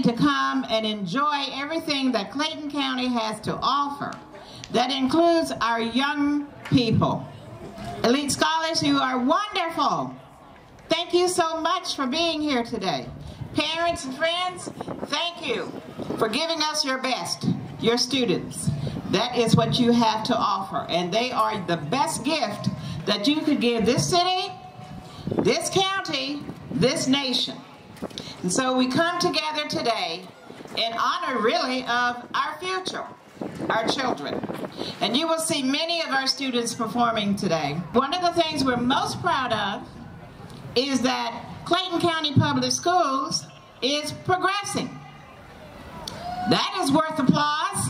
to come and enjoy everything that Clayton County has to offer. That includes our young people. Elite Scholars, you are wonderful. Thank you so much for being here today. Parents and friends, thank you for giving us your best, your students. That is what you have to offer, and they are the best gift that you could give this city, this county, this nation. And so we come together today in honor, really, of our future, our children. And you will see many of our students performing today. One of the things we're most proud of is that Clayton County Public Schools is progressing. That is worth applause.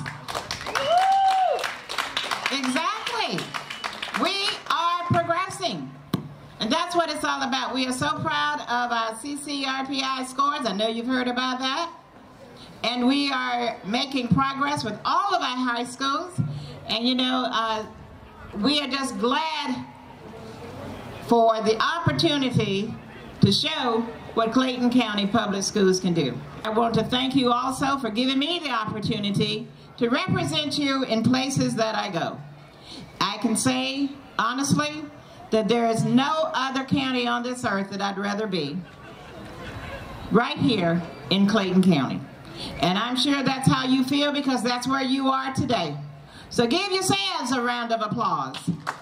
Exactly. We are progressing. And that's what it's all about. We are so proud of our CCRPI scores. I know you've heard about that. And we are making progress with all of our high schools. And you know, we are just glad for the opportunity to show what Clayton County Public Schools can do. I want to thank you also for giving me the opportunity to represent you in places that I go. I can say, honestly, that there is no other county on this earth that I'd rather be right here in Clayton County. And I'm sure that's how you feel, because that's where you are today. So give yourselves a round of applause.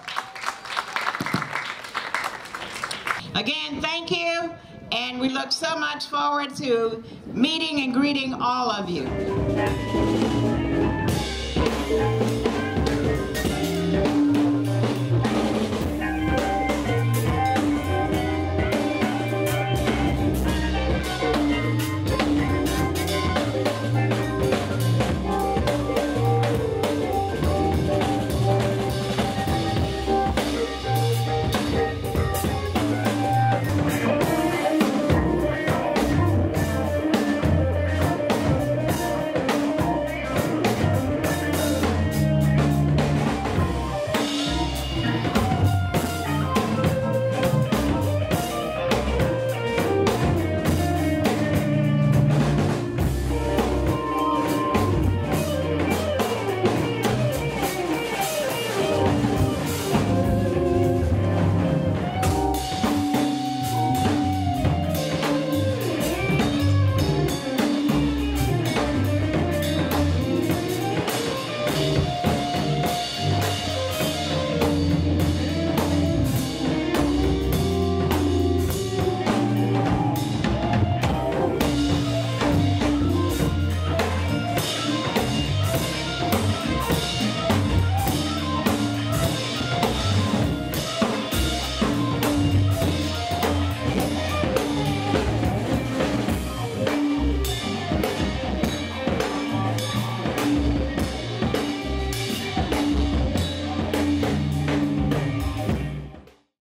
Again, thank you, and we look so much forward to meeting and greeting all of you.